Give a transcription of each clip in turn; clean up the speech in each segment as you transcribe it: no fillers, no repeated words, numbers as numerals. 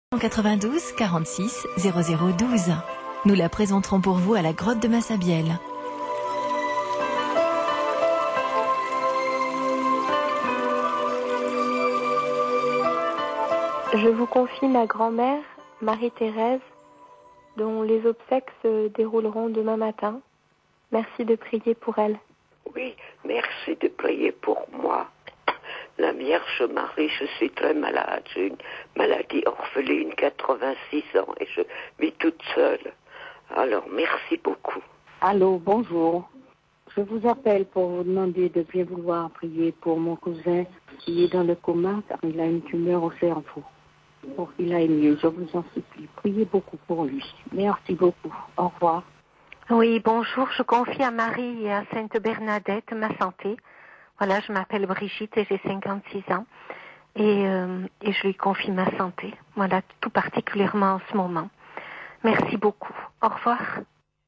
92 46 0012. Nous la présenterons pour vous à la grotte de Massabielle. Je vous confie ma grand-mère, Marie-Thérèse, dont les obsèques se dérouleront demain matin. Merci de prier pour elle. Oui, merci de prier pour moi. La Vierge Marie, je suis très malade. J'ai une maladie orpheline, 86 ans, et je vis toute seule. Alors, merci beaucoup. Allô, bonjour. Je vous appelle pour vous demander de bien vouloir prier pour mon cousin qui est dans le coma car il a une tumeur au cerveau. Pour qu'il aille mieux, je vous en supplie. Priez beaucoup pour lui. Merci beaucoup. Au revoir. Oui, bonjour. Je confie à Marie et à Sainte Bernadette ma santé. Voilà, je m'appelle Brigitte et j'ai 56 ans. Et je lui confie ma santé. Voilà, tout particulièrement en ce moment. Merci beaucoup. Au revoir.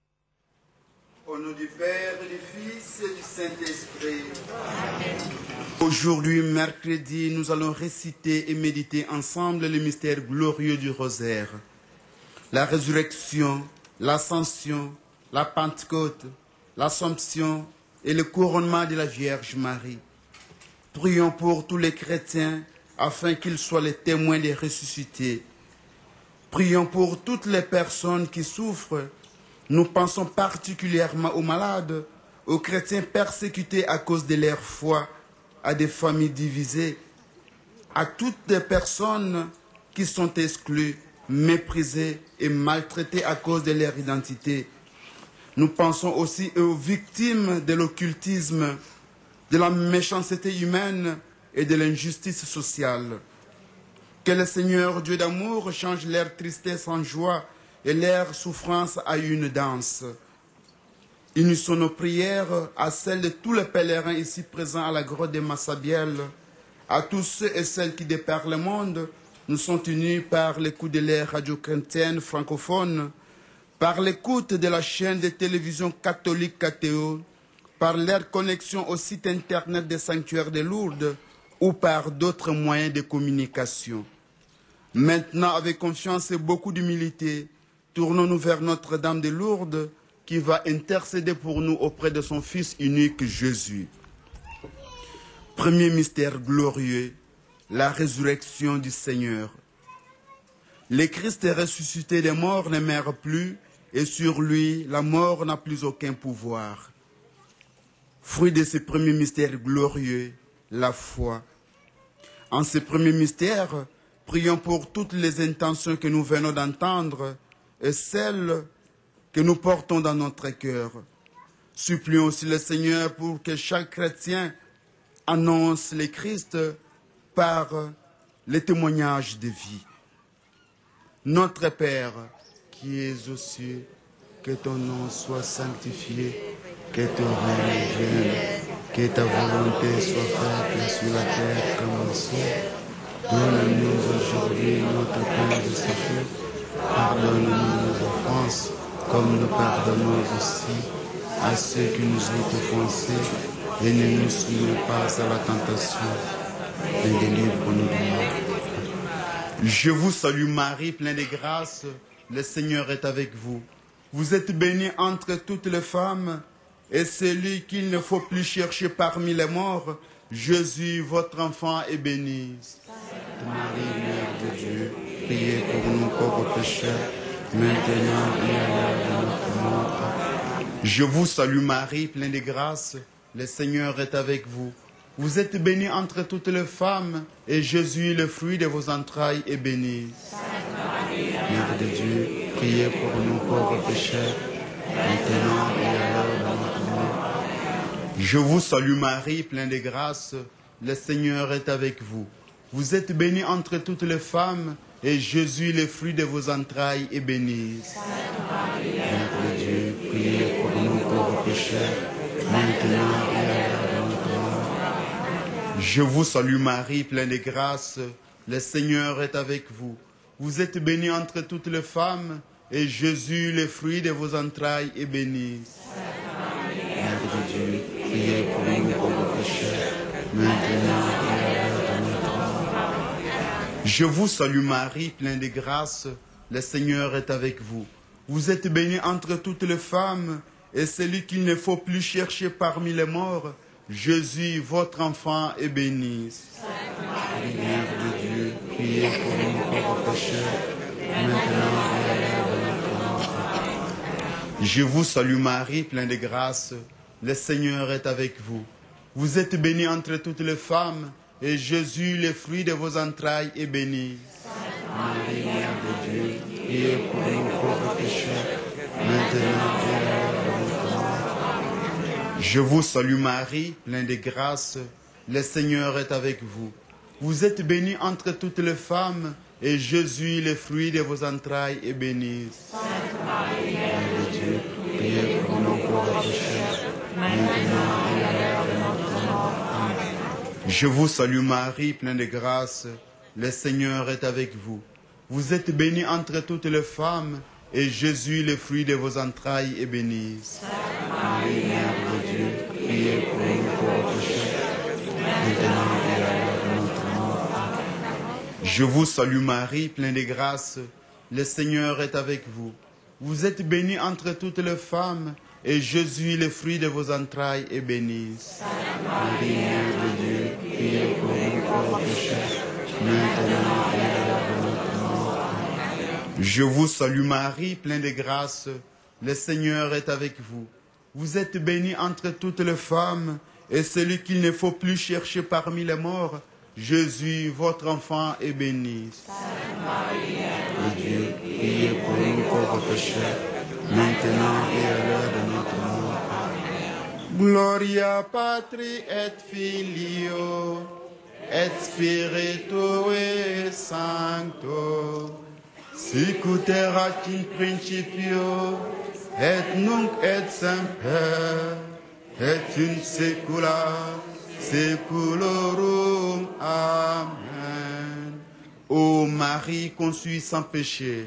Au nom du Père, du Fils et du Saint-Esprit. Aujourd'hui, mercredi, nous allons réciter et méditer ensemble le mystère glorieux du rosaire. La résurrection, l'ascension, la Pentecôte, l'Assomption et le couronnement de la Vierge Marie. Prions pour tous les chrétiens afin qu'ils soient les témoins des ressuscités. Prions pour toutes les personnes qui souffrent. Nous pensons particulièrement aux malades, aux chrétiens persécutés à cause de leur foi, à des familles divisées, à toutes les personnes qui sont exclues, méprisées et maltraitées à cause de leur identité. Nous pensons aussi aux victimes de l'occultisme, de la méchanceté humaine et de l'injustice sociale. Que le Seigneur Dieu d'amour change leur tristesse en joie et leur souffrance à une danse. Unissons nos prières à celles de tous les pèlerins ici présents à la grotte de Massabielle, à tous ceux et celles qui, de par le monde, nous sont unis par l'écoute de l'ère radio-chrétienne francophone, par l'écoute de la chaîne de télévision catholique KTO, par leur connexion au site internet des sanctuaires de Lourdes ou par d'autres moyens de communication. Maintenant, avec confiance et beaucoup d'humilité, tournons-nous vers Notre-Dame de Lourdes qui va intercéder pour nous auprès de son Fils unique Jésus. Premier mystère glorieux, la résurrection du Seigneur. Le Christ est ressuscité des morts ne meurt plus et sur lui, la mort n'a plus aucun pouvoir. Fruit de ce premier mystère glorieux, la foi. En ce premier mystère, prions pour toutes les intentions que nous venons d'entendre et celles que nous portons dans notre cœur. Supplions aussi le Seigneur pour que chaque chrétien annonce le Christ par les témoignages de vie. Notre Père, qui es aux cieux, que ton nom soit sanctifié, que ton règne vienne, que ta volonté soit faite sur la terre comme au ciel. Donne-nous aujourd'hui notre pain de ce jour. Pardonne-nous nos offenses, comme nous pardonnons aussi à ceux qui nous ont offensés, et ne nous soumets pas à la tentation, mais délivre-nous du mal. Je vous salue Marie, pleine de grâce, le Seigneur est avec vous. Vous êtes bénie entre toutes les femmes, et celui qu'il ne faut plus chercher parmi les morts, Jésus, votre enfant, est béni. Sainte Marie, Mère de Dieu, priez pour nous pauvres pécheurs, maintenant et à l'heure de notre mort. Je vous salue Marie, pleine de grâce, le Seigneur est avec vous. Vous êtes bénie entre toutes les femmes, et Jésus, le fruit de vos entrailles, est béni. Sainte Marie, Mère de Dieu, priez pour nous pauvres pécheurs, maintenant et à l'heure de notre mort. Je vous salue Marie, pleine de grâce, le Seigneur est avec vous. Vous êtes bénie entre toutes les femmes, et Jésus, le fruit de vos entrailles, est béni. Sainte Marie, Mère de Dieu, priez pour nous pauvres pécheurs, maintenant et à l'heure de notre mort. Je vous salue Marie, pleine de grâce, le Seigneur est avec vous. Vous êtes bénie entre toutes les femmes, et Jésus, le fruit de vos entrailles, est béni. Sainte Marie, Mère de Dieu, priez pour nous pauvres pécheurs, maintenant et à l'heure de notre mort. Je vous salue Marie, pleine de grâce, le Seigneur est avec vous. Vous êtes bénie entre toutes les femmes, et celui qu'il ne faut plus chercher parmi les morts, Jésus, votre enfant, est béni. Sainte Marie, Mère de Dieu, priez pour nous pauvres pécheurs, maintenant et à l'heure de notre mort. Je vous salue Marie, pleine de grâce, le Seigneur est avec vous. Vous êtes bénie entre toutes les femmes, et Jésus, le fruit de vos entrailles, est béni. Sainte Marie, Mère de Dieu, priez pour nous pauvres pécheurs, maintenant et à l'heure de notre mort. Je vous salue Marie, pleine de grâce, le Seigneur est avec vous. Vous êtes bénie entre toutes les femmes, et Jésus, le fruit de vos entrailles, est béni. Sainte Marie, Mère de Dieu, priez pour nous pauvres pécheurs, maintenant et à l'heure de notre mort. Amen. Je vous salue Marie, pleine de grâce, le Seigneur est avec vous. Vous êtes bénie entre toutes les femmes, et Jésus, le fruit de vos entrailles, est béni. Sainte Marie, Mère de Dieu, priez pour nous pauvres pécheurs, maintenant et à l'heure de notre mort. Amen. Je vous salue Marie, pleine de grâce, le Seigneur est avec vous. Vous êtes bénie entre toutes les femmes, et Jésus, le fruit de vos entrailles, est béni. Sainte Marie, Mère de Dieu, priez pour nous pauvres pécheurs, maintenant et à l'heure de notre mort. Amen. Je vous salue Marie, pleine de grâce, le Seigneur est avec vous. Vous êtes bénie entre toutes les femmes, et celui qu'il ne faut plus chercher parmi les morts, Jésus, votre enfant, est béni. Sainte Marie, Mère de Dieu, priez pour nous pauvres pécheurs, maintenant et à l'heure de notre mort. Amen. Gloria Patri et Filio, et Spiritui Sancto, sicut erat in principio, et nunc et semper, et in saecula saeculorum. Amen. Ô Marie conçue sans péché.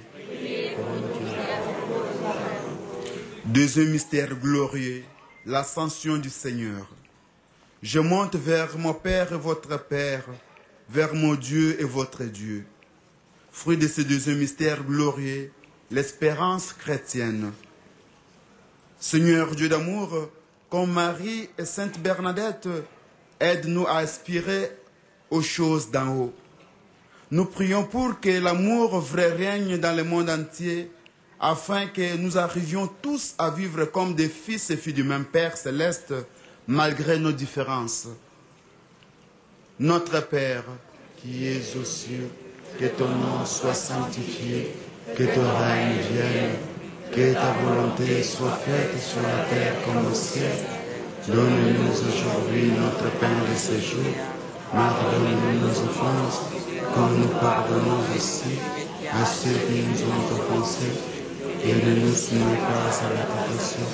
Deuxième mystère glorieux, l'ascension du Seigneur. Je monte vers mon Père et votre Père, vers mon Dieu et votre Dieu. Fruit de ce deuxième mystère glorieux, l'espérance chrétienne. Seigneur Dieu d'amour, comme Marie et Sainte Bernadette, aide-nous à aspirer aux choses d'en haut. Nous prions pour que l'amour vrai règne dans le monde entier, afin que nous arrivions tous à vivre comme des fils et filles du même Père céleste, malgré nos différences. Notre Père, qui es aux cieux, que ton nom soit sanctifié, que ton règne vienne, que ta volonté soit faite sur la terre comme au ciel. Donne-nous aujourd'hui notre pain de ce jour. Pardonne-nous nos offenses, comme nous pardonnons aussi à ceux qui nous ont offensés. Et ne nous soumets pas à la tentation.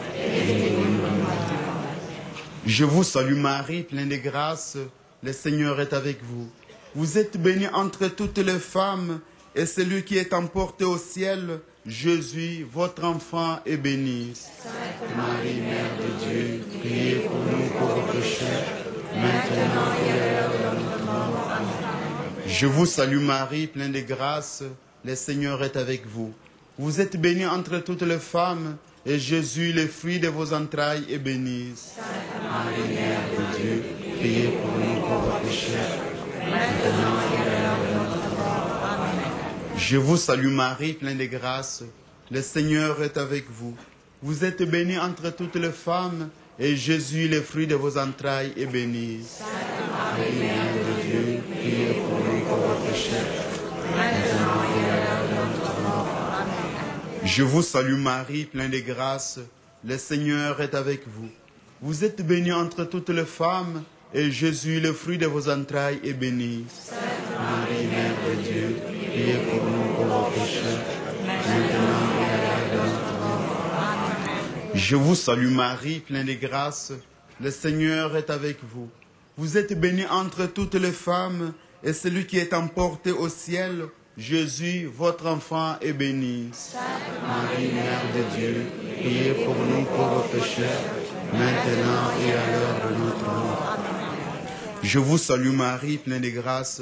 Je vous salue Marie, pleine de grâce, le Seigneur est avec vous. Vous êtes bénie entre toutes les femmes, et celui qui est emporté au ciel, Jésus, votre enfant, est béni. Sainte Marie, Mère de Dieu, priez pour nous pauvres pécheurs, maintenant et à l'heure de notre mort. Amen. Je vous salue Marie, pleine de grâce, le Seigneur est avec vous. Vous êtes bénie entre toutes les femmes, et Jésus, le fruit de vos entrailles, est béni. Sainte Marie, Mère de Dieu, priez pour nous pauvres pécheurs, maintenant et à l'heure de notre mort. Amen. Je vous salue Marie, pleine de grâce, le Seigneur est avec vous. Vous êtes bénie entre toutes les femmes, et Jésus, le fruit de vos entrailles, est béni. Sainte Marie, Mère de Dieu, priez pour nous pauvres pécheurs, maintenant et à l'heure de notre mort. Je vous salue Marie, pleine de grâce, le Seigneur est avec vous. Vous êtes bénie entre toutes les femmes, et Jésus, le fruit de vos entrailles, est béni. Sainte Marie, Mère de Dieu, priez pour nous pauvres pécheurs, maintenant et à l'heure de notre mort. Amen. Je vous salue Marie, pleine de grâce, le Seigneur est avec vous. Vous êtes bénie entre toutes les femmes, et celui qui est emporté au ciel, Jésus, votre enfant, est béni. Sainte Marie, Mère de Dieu, priez pour nous pauvres pécheurs, maintenant et à l'heure de notre mort. Je vous salue Marie, pleine de grâce,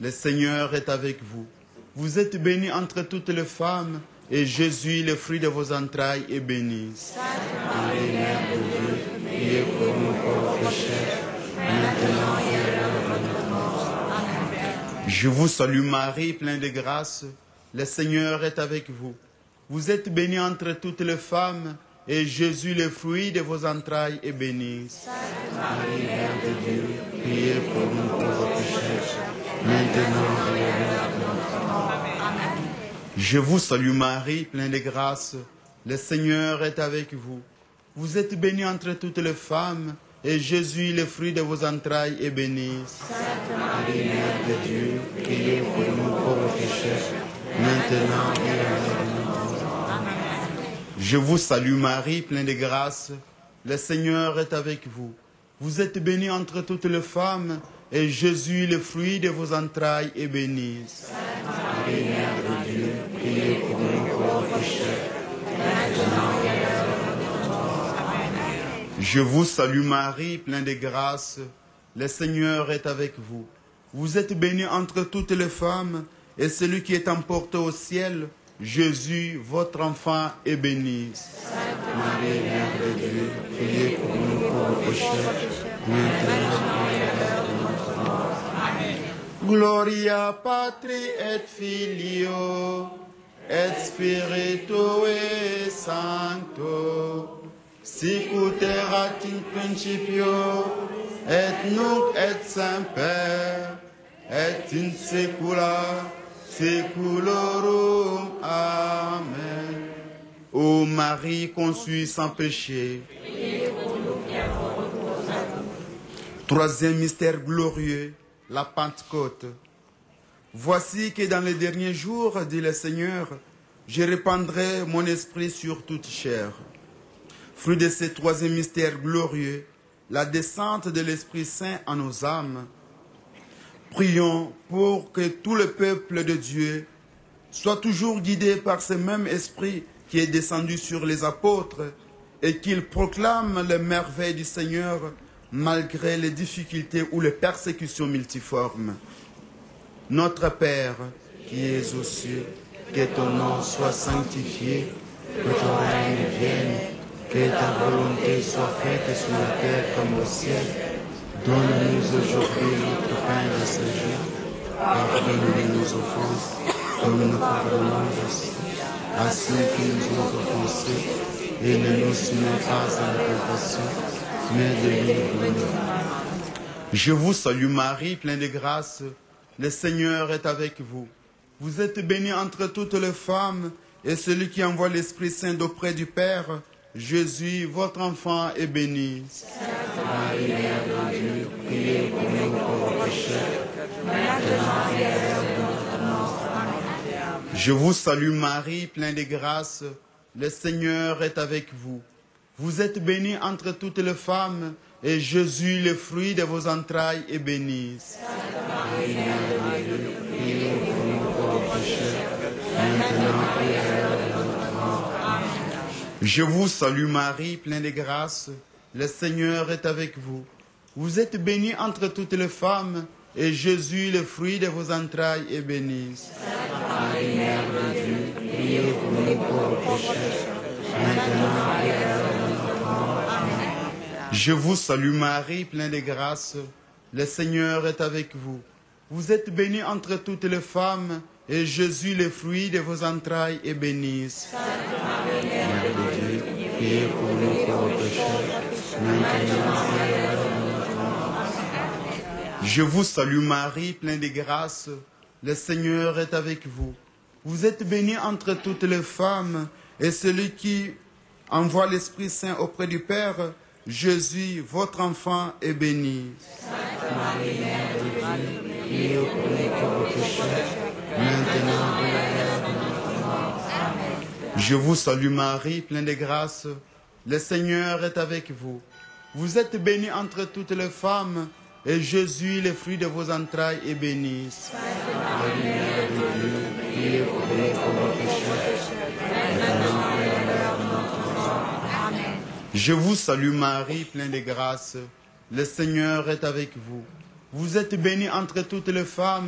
le Seigneur est avec vous. Vous êtes bénie entre toutes les femmes, et Jésus, le fruit de vos entrailles, est béni. Marie, Mère de Dieu, priez pour nous pauvres pécheurs, maintenant et à l'heure de notre mort. Amen. Je vous salue Marie, pleine de grâce, le Seigneur est avec vous. Vous êtes bénie entre toutes les femmes, et Jésus, le fruit de vos entrailles, est béni. Marie, Mère de Dieu, priez pour nous pauvres pécheurs, maintenant et à l'heure de notre mort. Amen. Je vous salue Marie, pleine de grâce, le Seigneur est avec vous. Vous êtes bénie entre toutes les femmes, et Jésus, le fruit de vos entrailles, est béni. Marie, Mère de Dieu, priez pour nous pauvres pécheurs, maintenant et à l'heure de notre mort. Amen. Je vous salue Marie, pleine de grâce, le Seigneur est avec vous. Vous êtes bénie entre toutes les femmes, et Jésus, le fruit de vos entrailles, est béni. Marie, Mère de Dieu, priez pour nous pauvres pécheurs, maintenant et à l'heure de notre mort. Amen. Je vous salue Marie, pleine de grâce, le Seigneur est avec vous. Vous êtes bénie entre toutes les femmes, et celui qui est emporté au ciel, Jésus, votre enfant, est béni. Marie, Mère de Dieu, priez pour nous pauvres pécheurs, maintenant et à l'heure de notre mort. Amen. Gloria Patri et Filio, et Spiritui Sancto, sic ut erat in principio, et nunc et semper, et in saecula saeculorum. Amen. Ô Marie conçue sans péché. Troisième mystère glorieux, la Pentecôte. Voici que dans les derniers jours, dit le Seigneur, je répandrai mon esprit sur toute chair. Fruit de ce troisième mystère glorieux, la descente de l'Esprit Saint en nos âmes. Prions pour que tout le peuple de Dieu soit toujours guidé par ce même esprit qui est descendu sur les apôtres et qu'il proclame les merveilles du Seigneur malgré les difficultés ou les persécutions multiformes. Notre Père, qui es aux cieux, que ton nom soit sanctifié, que ton règne vienne, que ta volonté soit faite sur la terre comme au ciel. Donne-nous aujourd'hui notre pain de ce jour. Pardonne-nous nos offenses, comme nous pardonnons aussi à ceux qui nous ont offensés, et ne nous soumets pas à la tentation, mais délivre-nous du mal. Je vous salue Marie, pleine de grâce, le Seigneur est avec vous. Vous êtes bénie entre toutes les femmes, et celui qui envoie l'Esprit Saint d'auprès du Père, Jésus, votre enfant, est béni. Marie, Mère de Dieu, priez pour nous pauvres pécheurs, maintenant et à l'heure de notre mort. Amen. Je vous salue Marie, pleine de grâce, le Seigneur est avec vous. Vous êtes bénie entre toutes les femmes, et Jésus, le fruit de vos entrailles, est béni. Marie, Mère de Dieu, priez pour nous pauvres pécheurs, maintenant et à l'heure de notre mort. Amen. Je vous salue Marie, pleine de grâce, le Seigneur est avec vous. Vous êtes bénie entre toutes les femmes, et Jésus, le fruit de vos entrailles, est béni. Marie, Mère de Dieu, priez pour nous pauvres pécheurs, maintenant et à l'heure de notre mort. Amen. Je vous salue Marie, pleine de grâce, le Seigneur est avec vous. Vous êtes bénie entre toutes les femmes, et Jésus, le fruit de vos entrailles, est béni. Marie, Mère de Dieu, priez pour nous pauvres pécheurs, maintenant et à l'heure de notre mort. Je vous salue Marie, pleine de grâce, le Seigneur est avec vous. Vous êtes bénie entre toutes les femmes, et celui qui envoie l'Esprit Saint auprès du Père, Jésus, votre enfant, est béni. Marie, Mère de Dieu, priez pour nous pauvres pécheurs, maintenant et à l'heure de notre mort. Amen. Je vous salue Marie, pleine de grâce, le Seigneur est avec vous. Vous êtes bénie entre toutes les femmes, et Jésus, le fruit de vos entrailles, est béni. Marie, Mère de Dieu, priez pour nous pauvres pécheurs, maintenant et à l'heure de notre mort. Amen. Je vous salue Marie, pleine de grâce, le Seigneur est avec vous. Vous êtes bénie entre toutes les femmes,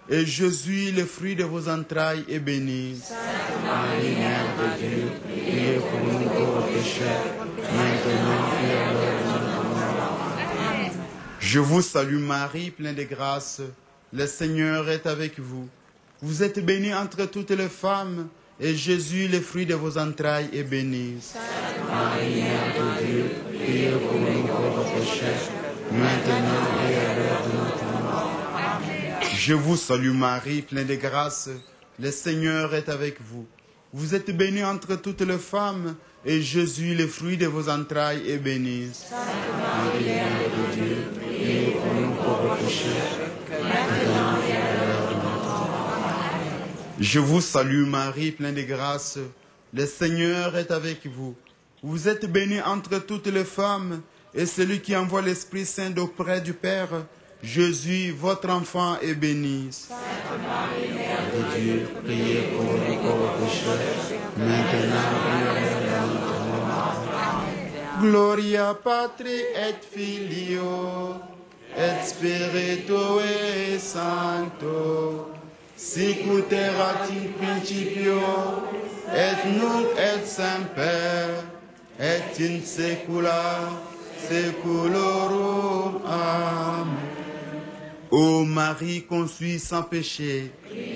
et Jésus, le fruit de vos entrailles, est béni. Sainte Marie, Mère de Dieu, priez pour nous pauvres pécheurs, maintenant et à l'heure de notre mort. Amen. Je vous salue Marie, pleine de grâce. Le Seigneur est avec vous. Vous êtes bénie entre toutes les femmes, et Jésus, le fruit de vos entrailles, est béni. Sainte Marie, Mère de Dieu, priez pour nous pauvres pécheurs, maintenant et à l'heure de notre mort. Amen. Je vous salue Marie, pleine de grâce. Le Seigneur est avec vous. Vous êtes bénie entre toutes les femmes, et Jésus, le fruit de vos entrailles, est béni. Sainte Marie, Mère de Dieu, priez pour nous pauvres pécheurs, maintenant et à l'heure de notre mort. Amen. Je vous salue Marie, pleine de grâce. Le Seigneur est avec vous. Vous êtes bénie entre toutes les femmes, et celui qui envoie l'Esprit Saint auprès du Père, Jésus, votre enfant, est béni. Sainte Marie, Mère de Dieu, priez pour nous pauvres pécheurs, maintenant et à l'heure de notre mort. Amen. Gloria Patri et Filio et Spiritui Sancto, sic ut erat in principio, et nunc et semper, et in saecula saeculorum. Amen. Ô Marie conçue sans péché,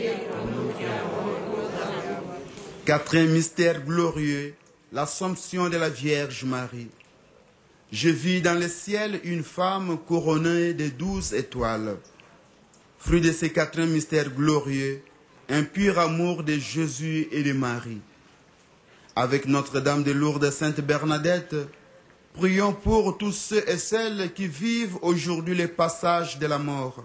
quatrième mystère glorieux, l'Assomption de la Vierge Marie. Je vis dans le ciel une femme couronnée de 12 étoiles. Fruit de ces quatrième mystère glorieux, un pur amour de Jésus et de Marie. Avec Notre-Dame de Lourdes, Sainte Bernadette, prions pour tous ceux et celles qui vivent aujourd'hui le passage de la mort.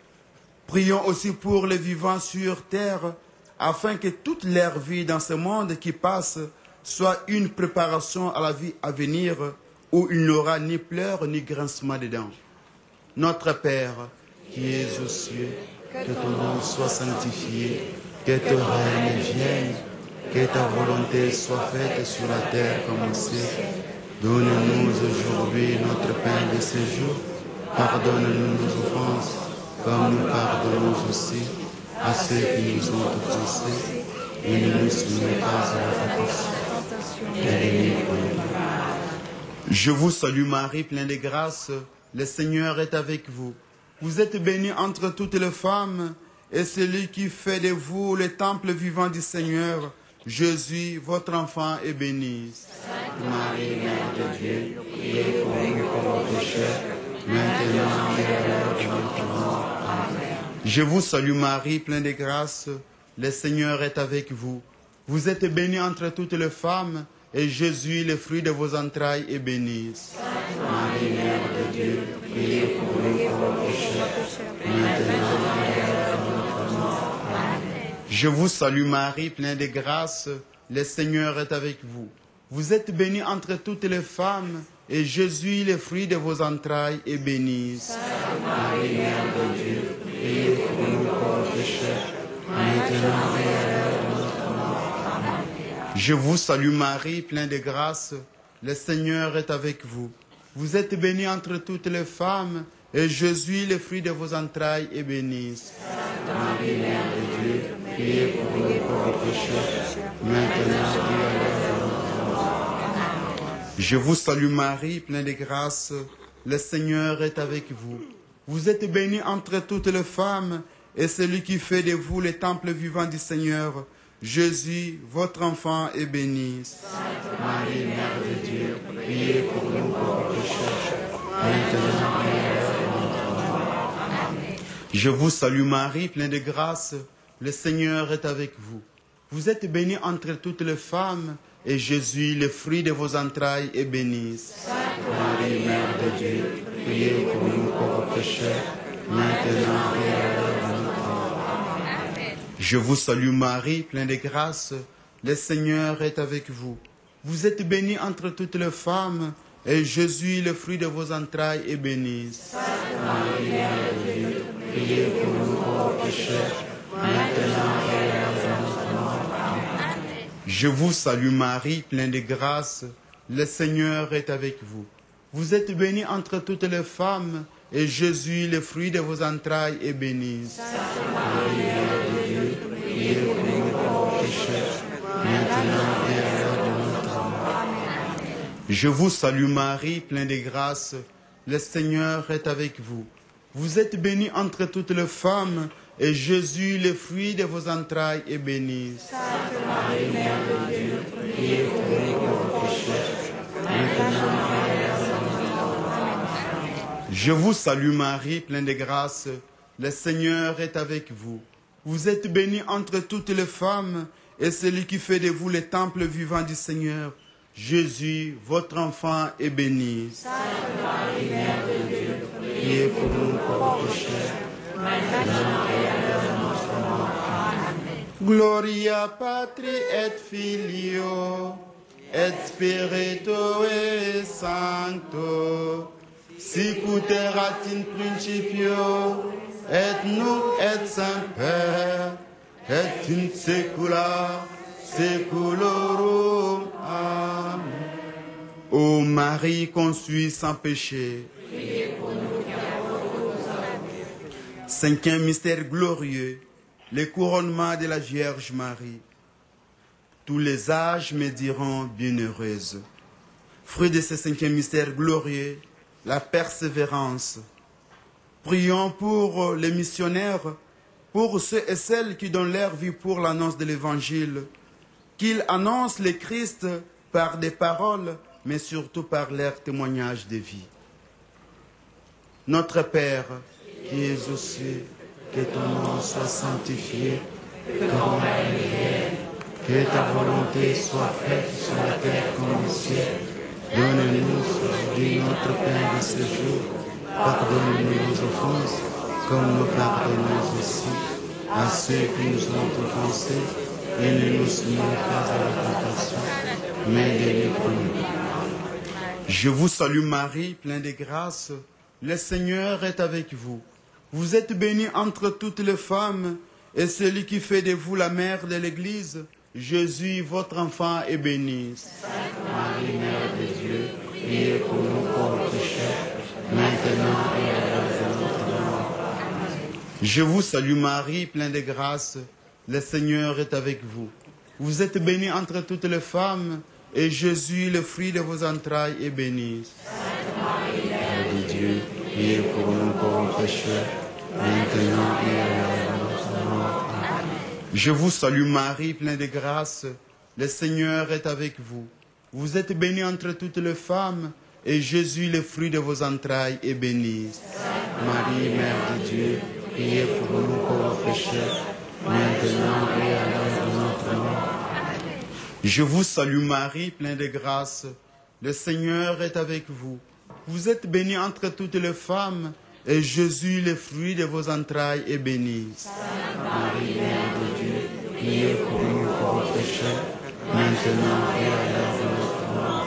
Prions aussi pour les vivants sur terre, afin que toute leur vie dans ce monde qui passe soit une préparation à la vie à venir, où il n'y aura ni pleurs ni grincement de dents. Notre Père, qui es aux cieux, que ton nom soit sanctifié, que ton règne vienne, que ta volonté soit faite sur la terre comme au ciel. Donne-nous aujourd'hui notre pain de ce jour. Pardonne-nous nos offenses, comme nous pardonnons aussi à ceux qui nous ont offensés. Et ne nous soumets pas à la tentation, mais délivre-nous du mal. Je vous salue Marie, pleine de grâce. Le Seigneur est avec vous. Vous êtes bénie entre toutes les femmes, et celui qui fait de vous le temple vivant du Seigneur, Jésus, votre enfant, est béni. Sainte Marie, Mère de Dieu, priez pour nous pauvres pécheurs, maintenant et à l'heure de notre mort. Amen. Je vous salue Marie, pleine de grâce. Le Seigneur est avec vous. Vous êtes bénie entre toutes les femmes, et Jésus, le fruit de vos entrailles, est béni. Sainte Marie, Mère de Dieu, priez pour nous pauvres pécheurs, maintenant et à l'heure de notre mort. Amen. Je vous salue Marie, pleine de grâce. Le Seigneur est avec vous. Vous êtes bénie entre toutes les femmes, et Jésus, le fruit de vos entrailles, est béni. Sainte Marie, Mère de Dieu, priez pour nous pauvres pécheurs, maintenant et à l'heure de notre mort. Amen. Je vous salue Marie, pleine de grâce. Le Seigneur est avec vous. Vous êtes bénie entre toutes les femmes, et Jésus, le fruit de vos entrailles, est béni. Sainte Marie, Mère de Dieu, priez pour nous pauvres pécheurs, maintenant et à l'heure de notre mort. Amen. Je vous salue Marie, pleine de grâce. Le Seigneur est avec vous. Vous êtes bénie entre toutes les femmes, et celui qui fait de vous le temple vivant du Seigneur, Jésus, votre enfant, est béni. Sainte Marie, Mère de Dieu, priez pour nous pauvres pécheurs, maintenant et à l'heure de notre mort. Amen. Je vous salue Marie, pleine de grâce. Le Seigneur est avec vous. Vous êtes bénie entre toutes les femmes, et Jésus, le fruit de vos entrailles, est béni. Sainte Marie, Mère de Dieu, priez pour nous pauvres pécheurs, maintenant et à l'heure de notre mort. Amen. Je vous salue Marie, pleine de grâce. Le Seigneur est avec vous. Vous êtes bénie entre toutes les femmes, et Jésus, le fruit de vos entrailles, est béni. Sainte Marie, Mère de Dieu, priez pour nous pauvres pécheurs, maintenant et à l'heure de notre mort. Amen. Je vous salue Marie, pleine de grâce. Le Seigneur est avec vous. Vous êtes bénie entre toutes les femmes, et Jésus, le fruit de vos entrailles, est béni. Sainte Marie, Mère de Dieu, priez pour nous pauvres pécheurs, maintenant et à l'heure de notre mort. Amen. Je vous salue Marie, pleine de grâce, le Seigneur est avec vous. Vous êtes bénie entre toutes les femmes, et Jésus, le fruit de vos entrailles, est béni. Sainte Marie, Mère de Dieu, priez pour nous pauvres pécheurs, maintenant et à l'heure de notre mort. Amen. Je vous salue Marie, pleine de grâce, le Seigneur est avec vous. Vous êtes bénie entre toutes les femmes, et celui qui fait de vous le temple vivant du Seigneur, Jésus, votre enfant, est béni. Sainte Marie, Mère de Dieu, priez pour nous pauvres pécheurs, maintenant et à l'heure de notre mort. Amen. Gloria Patri et Filio, et Spiritui Sancto, sic ut erat in principio, et nunc et semper, et in saecula saeculorum. Amen. Ô Marie conçue sans péché, Priez pour nous qui avons recours à vous. cinquième mystère glorieux, le couronnement de la Vierge Marie. Tous les âges me diront bienheureuse. Fruit de ce cinquième mystère glorieux, la persévérance. Prions pour les missionnaires, pour ceux et celles qui donnent leur vie pour l'annonce de l'Évangile, qu'ils annoncent le Christ par des paroles, mais surtout par leur témoignage de vie. Notre Père, qui es aux cieux, que ton nom soit sanctifié, Que ton règne vienne, que ta volonté soit faite sur la terre comme au ciel. Donne-nous aujourd'hui notre pain de ce jour. Pardonne-nous nos offenses, comme nous pardonnons aussi à ceux qui nous ont offensés, et ne nous soumets pas à la tentation, mais délivre-nous. Je vous salue Marie, pleine de grâce, le Seigneur est avec vous. Vous êtes bénie entre toutes les femmes, et celui qui fait de vous la mère de l'Église, Jésus, votre enfant, est béni. Sainte Marie, Mère de Dieu, priez pour nous pauvres pécheurs, maintenant et à l'heure de notre mort. Amen. Je vous salue Marie, pleine de grâce, le Seigneur est avec vous. Vous êtes bénie entre toutes les femmes, et Jésus, le fruit de vos entrailles, est béni. Sainte Marie, Mère de Dieu, priez pour nous pauvres pécheurs, maintenant et à l'heure de notre mort. Amen. Je vous salue Marie, pleine de grâce, le Seigneur est avec vous. Vous êtes bénie entre toutes les femmes, et Jésus, le fruit de vos entrailles, est béni. Marie, Mère de Dieu, priez pour nous pauvres pécheurs, maintenant et à l'heure de notre mort. Je vous salue Marie, pleine de grâce, le Seigneur est avec vous. Vous êtes bénie entre toutes les femmes, et Jésus, le fruit de vos entrailles, est béni. Marie, Mère de Dieu, priez pour nous pauvres pécheurs, maintenant et à l'heure de notre mort.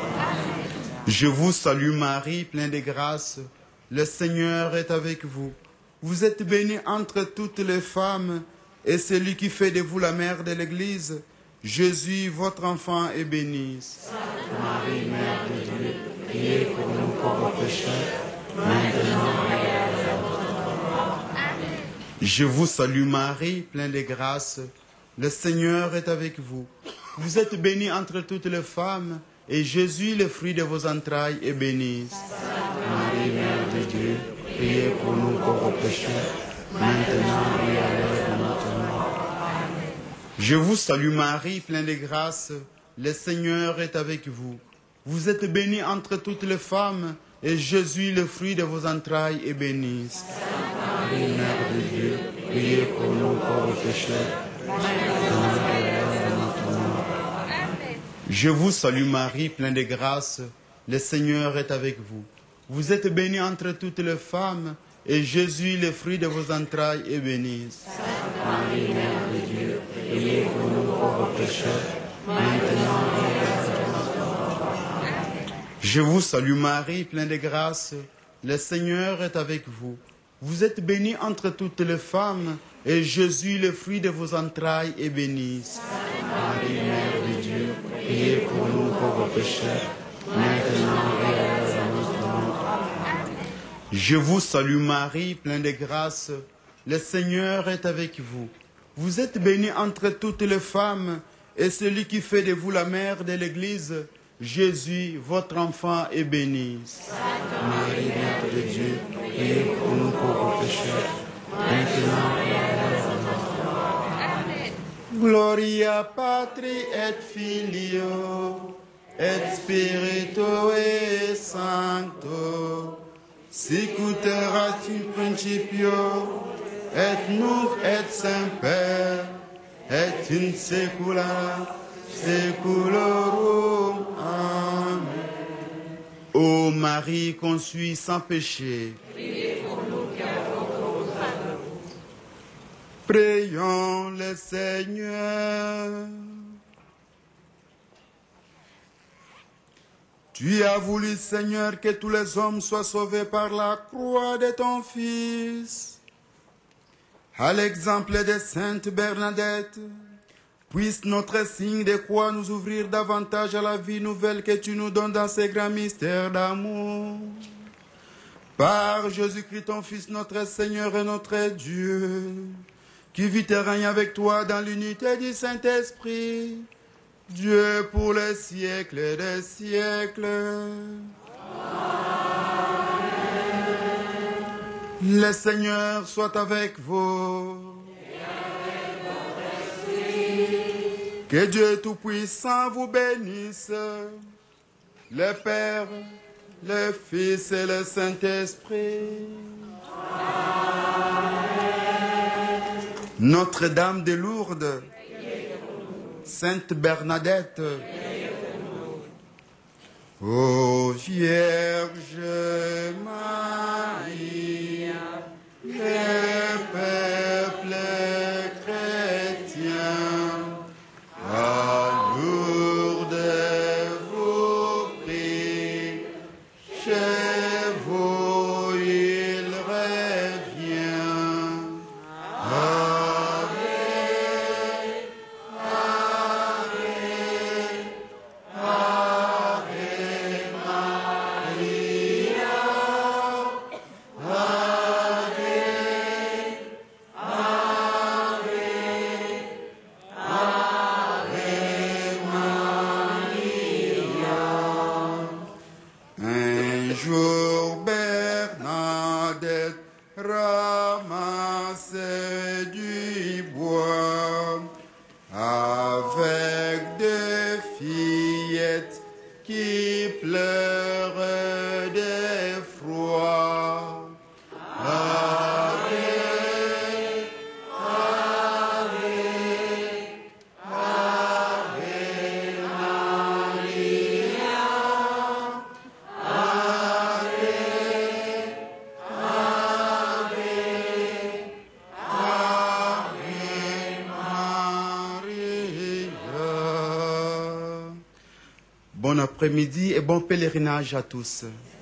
Je vous salue Marie, pleine de grâce, le Seigneur est avec vous. Vous êtes bénie entre toutes les femmes, et celui qui fait de vous la mère de l'Église, Jésus, votre enfant, est béni. Marie, Mère de Dieu, priez pour nous pauvres pécheurs, maintenant et à l'heure de notre mort. Je vous salue Marie, pleine de grâce, le Seigneur est avec vous. Vous êtes bénie entre toutes les femmes, et Jésus, le fruit de vos entrailles, est béni. Marie, Mère de Dieu, priez pour nous pauvres pécheurs, maintenant et à l'heure de notre mort. Je vous salue Marie, pleine de grâce, le Seigneur est avec vous. Vous êtes bénie entre toutes les femmes, et Jésus, le fruit de vos entrailles, est béni. Marie, Mère de Dieu, priez pour nous pauvres pécheurs, maintenant et à l'heure de notre mort. Je vous salue Marie, pleine de grâce, le Seigneur est avec vous. Vous êtes bénie entre toutes les femmes, et Jésus, le fruit de vos entrailles, est béni. Marie, Mère de Dieu, priez pour nous pauvres pécheurs, maintenant et à l'heure de notre mort. Je vous salue Marie, pleine de grâce, le Seigneur est avec vous. Vous êtes bénie entre toutes les femmes, et Jésus, le fruit de vos entrailles, est béni. Marie, Mère de Dieu, priez pour nous pauvres pécheurs, maintenant et à l'heure de notre mort. Je vous salue Marie, pleine de grâce, le Seigneur est avec vous. Vous êtes bénie entre toutes les femmes, et celui qui fait de vous la mère de l'Église, Jésus, votre enfant, est béni. Marie, Mère de Dieu, priez pour nous pauvres pécheurs, maintenant et à l'heure de notre mort. Amen. Gloria Patri et Filio, et Spiritui Sancto, sicut erat in principio, et nunc et semper, et in saecula saeculorum. Amen. Ô Marie conçue sans péché, Priez pour nous qui avons recours à vous. prions le Seigneur. Tu as voulu, Seigneur, que tous les hommes soient sauvés par la croix de ton Fils. À l'exemple de Sainte Bernadette, puisse notre signe de croix nous ouvrir davantage à la vie nouvelle que tu nous donnes dans ces grands mystères d'amour. Par Jésus-Christ, ton Fils, notre Seigneur et notre Dieu, qui vit et règne avec toi dans l'unité du Saint-Esprit, Dieu pour les siècles des siècles. Amen. Le Seigneur soit avec vous. Et avec votre esprit. Que Dieu Tout-Puissant vous bénisse, le Père, le Fils et le Saint-Esprit. Amen. Notre-Dame de Lourdes, Sainte Bernadette, ô Vierge Marie, le peuple chrétien, à Lourdes vous prie, chez vous il revient. Un jour, Bernadette ramassait du bois avec deux fillettes qui pleuraient d'effroi. Ave, Ave, Ave Maria. Bon après-midi et bon pèlerinage à tous.